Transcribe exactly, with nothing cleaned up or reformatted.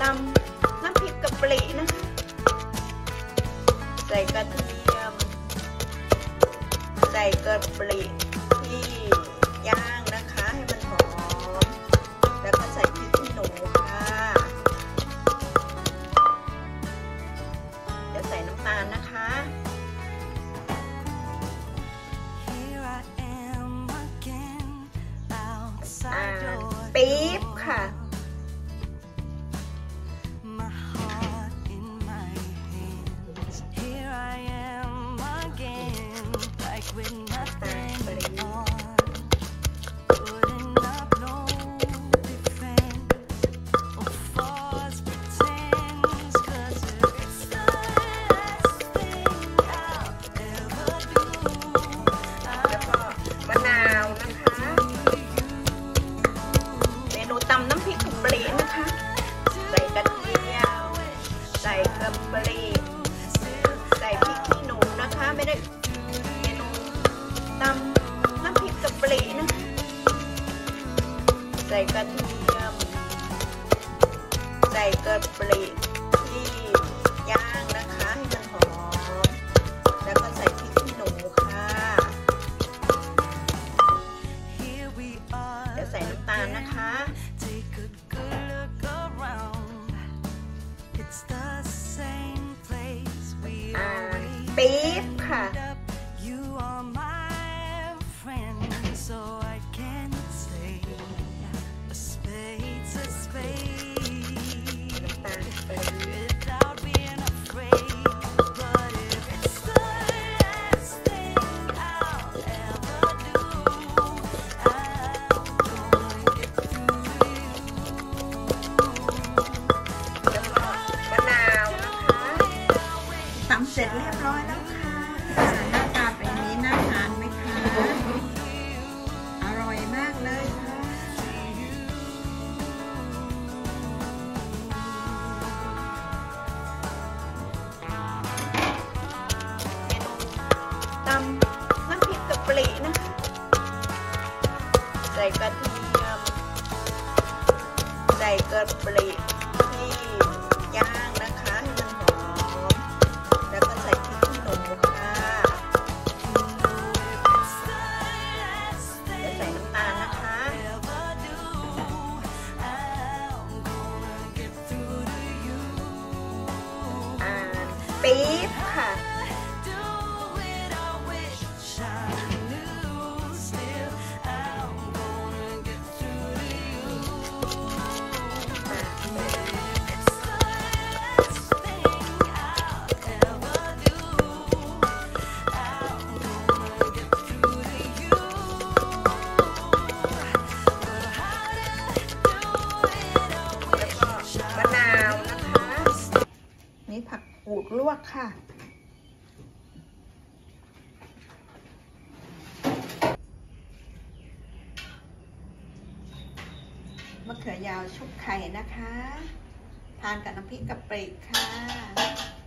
ำน้ำพริกกะปินะคะใส่กระเทียมใส่กะปิที่ย่างนะคะให้มันหอมแล้วก็ใส่พริกขี้หนูค่ะเดี๋ยวใส่น้ำตาลนะคะปี๊บค่ะตำน้ำพริกกะปินะคะใส่กระเทียมใส่กะปิใส่พริกขี้หนูนะคะไม่ได้เมนูตำน้ำพริกกะปินะคะใส่กระเทียมใส่กะปิที่ย่างนะคะให้มันหอมแล้วก็ใส่พริกขี้หนูค่ะเดี๋ยวใส่น้ำตาลนะคะปี๊บค่ะตำเสร็จเรียบร้อยแล้วค่ะหน้าตาเป็นนี้น่าทานไหมคะอร่อยมากเลยค่ะเมนูตำน้ำพริกกะปินะคะใส่กระเทียมใส่กะปิที่ย่างนะคะให้มันหอมแล้วก็ใส่พริกขี้หนูค่ะจะใส่น้ำตาลนะคะอ่าปี๊บค่ะนี่ผักกูดลวกค่ะมะเขือยาวชุบไข่นะคะทานกับน้ำพริกกะปิค่ะ